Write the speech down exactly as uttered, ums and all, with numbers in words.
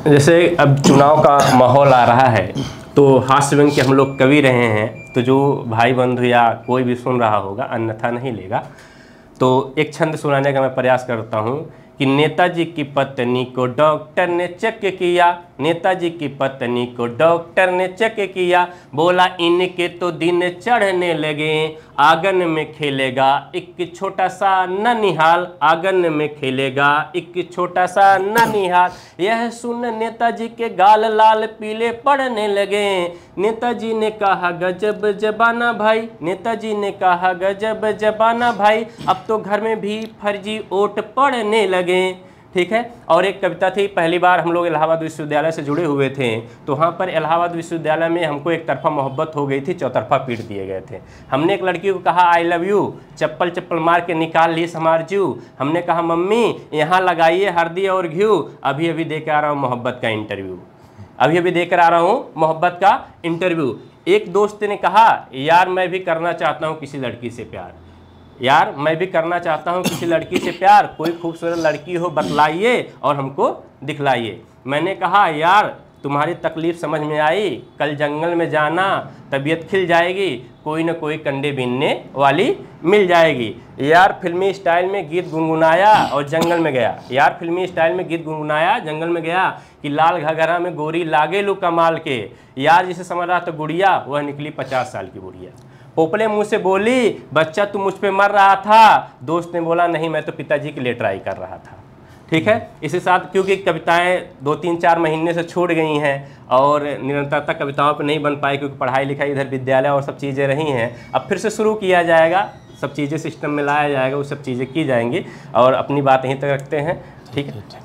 जैसे अब चुनाव का माहौल आ रहा है तो हास्य व्यंग्य के हम लोग कवि रहे हैं, तो जो भाई बंधु या कोई भी सुन रहा होगा अन्यथा नहीं लेगा, तो एक छंद सुनाने का मैं प्रयास करता हूँ कि नेताजी की पत्नी को डॉक्टर ने चेक किया, नेताजी की पत्नी को डॉक्टर ने चेक किया, बोला इनके तो दिन चढ़ने लगे, आंगन में खेलेगा एक छोटा सा ननिहाल, आंगन में खेलेगा एक छोटा सा ननिहाल। यह सुन नेताजी के गाल लाल पीले पड़ने लगे, नेताजी ने कहा गजब जबाना भाई, नेताजी ने कहा गजब जबाना भाई, अब तो घर में भी फर्जी वोट पड़ने लगे। ठीक है। और एक कविता थी, पहली बार हम लोग इलाहाबाद विश्वविद्यालय से जुड़े हुए थे तो वहाँ पर इलाहाबाद विश्वविद्यालय में हमको एक तरफा मोहब्बत हो गई थी, चौतरफा पीट दिए गए थे। हमने एक लड़की को कहा आई लव यू, चप्पल चप्पल मार के निकाल ली समार जीव। हमने कहा मम्मी यहाँ लगाइए हल्दी और घी, अभी अभी दे के आ रहा हूँ मोहब्बत का इंटरव्यू, अभी अभी देकर आ रहा हूँ मोहब्बत का इंटरव्यू। एक दोस्त ने कहा यार मैं भी करना चाहता हूँ किसी लड़की से प्यार, यार मैं भी करना चाहता हूँ किसी लड़की से प्यार, कोई खूबसूरत लड़की हो बतलाइए और हमको दिखलाइए। मैंने कहा यार तुम्हारी तकलीफ़ समझ में आई, कल जंगल में जाना तबीयत खिल जाएगी, कोई ना कोई कंडे बीनने वाली मिल जाएगी। यार फिल्मी स्टाइल में गीत गुनगुनाया और जंगल में गया, यार फिल्मी स्टाइल में गीत गुनगुनाया जंगल में गया कि लाल घाघरा में गोरी लागे लू कमाल के, यार जिसे समझ रहा था गुड़िया वह निकली पचास साल की बुढ़िया। पोपले मुंह से बोली बच्चा तू मुझ पे मर रहा था, दोस्त ने बोला नहीं मैं तो पिताजी के लिए ट्राई कर रहा था। ठीक है। इसी साथ क्योंकि कविताएं दो तीन चार महीने से छूट गई हैं और निरंतरता कविताओं पे नहीं बन पाई क्योंकि पढ़ाई लिखाई इधर विद्यालय और सब चीज़ें रही हैं, अब फिर से शुरू किया जाएगा, सब चीज़ें सिस्टम में लाया जाएगा, वो सब चीज़ें की जाएंगी और अपनी बात यहीं तक रखते हैं। ठीक है।